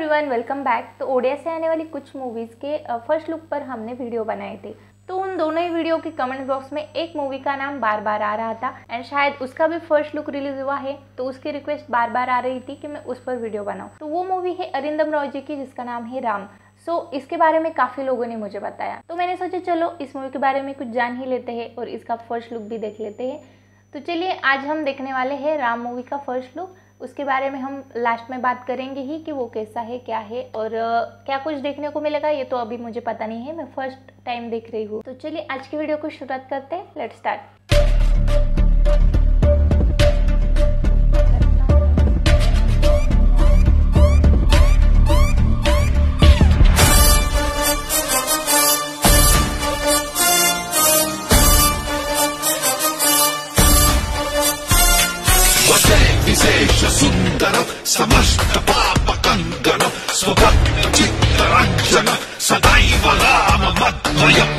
Everyone, welcome back. तो ओडिया से आने वाली कुछ मूवीज़ के फर्स्ट लुक पर हमने वीडियो बनाए थे। तो उन दोनों ही वीडियो के कमेंट बॉक्स में एक मूवी का नाम बार बार आ रहा था एंड शायद उसका भी फर्स्ट लुक रिलीज हुआ है, तो उसकी रिक्वेस्ट बार बार आ रही थी कि मैं उस पर वीडियो बनाऊं। तो वो मूवी है अरिंदम रॉय जी की, जिसका नाम है राम। इसके बारे में काफ़ी लोगों ने मुझे बताया, तो मैंने सोचा चलो इस मूवी के बारे में कुछ जान ही लेते हैं और इसका फर्स्ट लुक भी देख लेते हैं। तो चलिए, आज हम देखने वाले हैं राम मूवी का फर्स्ट लुक। उसके बारे में हम लास्ट में बात करेंगे ही कि वो कैसा है, क्या है और क्या कुछ देखने को मिलेगा, ये तो अभी मुझे पता नहीं है, मैं फर्स्ट टाइम देख रही हूँ। तो चलिए आज की वीडियो को शुरुआत करते हैं। Let's start. सुंदरम समस्त पाप कंगनम स्वभक्त चित्त रंजन सदैव राम मद्वयम्।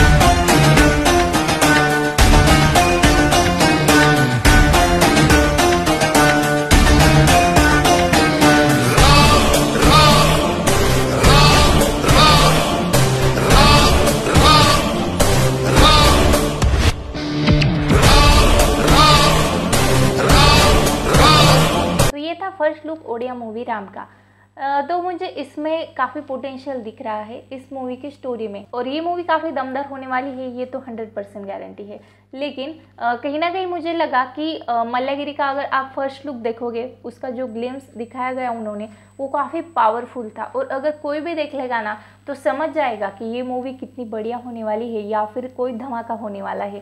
First look Odia movie Ram का। तो मुझे इसमें काफ़ी पोटेंशियल दिख रहा है इस मूवी की स्टोरी में, और ये मूवी काफ़ी दमदार होने वाली है, ये तो 100% गारंटी है। लेकिन कहीं ना कहीं मुझे लगा कि मल्लागिरी का अगर आप फर्स्ट लुक देखोगे, उसका जो ग्लिम्स दिखाया गया उन्होंने, वो काफ़ी पावरफुल था, और अगर कोई भी देख लेगा ना तो समझ जाएगा कि ये मूवी कितनी बढ़िया होने वाली है या फिर कोई धमाका होने वाला है।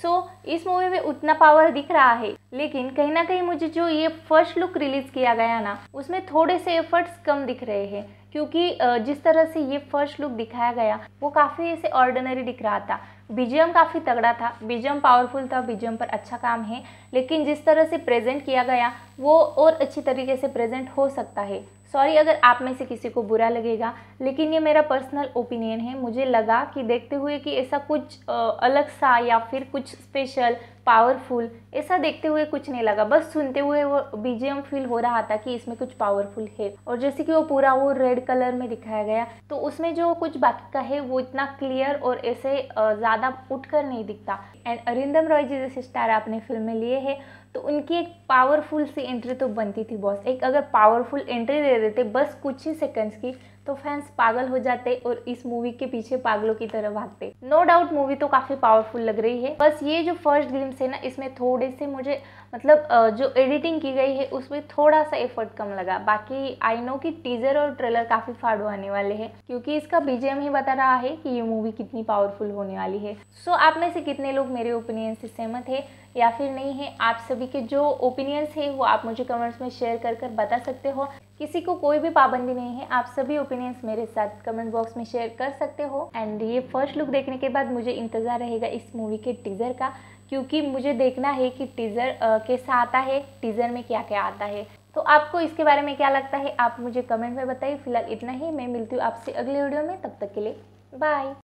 इस मूवी में उतना पावर दिख रहा है, लेकिन कहीं ना कहीं मुझे जो ये फर्स्ट लुक रिलीज किया गया ना, उसमें थोड़े से एफर्ट्स कम दिख रहे हैं, क्योंकि जिस तरह से ये फर्स्ट लुक दिखाया गया वो काफ़ी ऐसे ऑर्डिनरी दिख रहा था। बीजीएम काफ़ी तगड़ा था, बीजीएम पावरफुल था, बीजीएम पर अच्छा काम है, लेकिन जिस तरह से प्रेजेंट किया गया वो और अच्छी तरीके से प्रेजेंट हो सकता है। सॉरी अगर आप में से किसी को बुरा लगेगा, लेकिन ये मेरा पर्सनल ओपिनियन है। मुझे लगा कि देखते हुए कि ऐसा कुछ अलग सा या फिर कुछ स्पेशल पावरफुल ऐसा देखते हुए कुछ नहीं लगा, बस सुनते हुए वो बीजीएम फील हो रहा था कि इसमें कुछ पावरफुल है। और जैसे कि वो पूरा वो रेड कलर में दिखाया गया, तो उसमें जो कुछ बाकी का है वो इतना क्लियर और ऐसे ज़्यादा उठकर नहीं दिखता। एंड अरिंदम रॉय जी जैसे स्टार आपने फिल्म में लिए हैं, तो उनकी एक पावरफुल सी एंट्री तो बनती थी बॉस। एक अगर पावरफुल एंट्री दे देते बस कुछ ही सेकंड्स की, तो फैंस पागल हो जाते और इस मूवी के पीछे पागलों की तरह भागते। नो डाउट मूवी तो काफ़ी पावरफुल लग रही है, बस ये जो फर्स्ट ग्लिम्स है ना, इसमें थोड़े से मुझे मतलब जो एडिटिंग की गई है उसमें थोड़ा सा एफर्ट कम लगा। बाकी आई नो कि टीजर और ट्रेलर काफ़ी फाड़ू आने वाले हैं, क्योंकि इसका बीजीएम ही बता रहा है कि ये मूवी कितनी पावरफुल होने वाली है। आप में से कितने लोग मेरे ओपिनियन से सहमत है या फिर नहीं है? आप सभी के जो ओपिनियंस है वो आप मुझे कमेंट्स में शेयर कर बता सकते हो। किसी को कोई भी पाबंदी नहीं है, आप सभी ओपिनियंस मेरे साथ कमेंट बॉक्स में शेयर कर सकते हो। एंड ये फर्स्ट लुक देखने के बाद मुझे इंतज़ार रहेगा इस मूवी के टीज़र का, क्योंकि मुझे देखना है कि टीज़र कैसा आता है, टीज़र में क्या क्या आता है। तो आपको इसके बारे में क्या लगता है, आप मुझे कमेंट में बताइए। फिलहाल इतना ही, मैं मिलती हूँ आपसे अगले वीडियो में, तब तक के लिए बाय।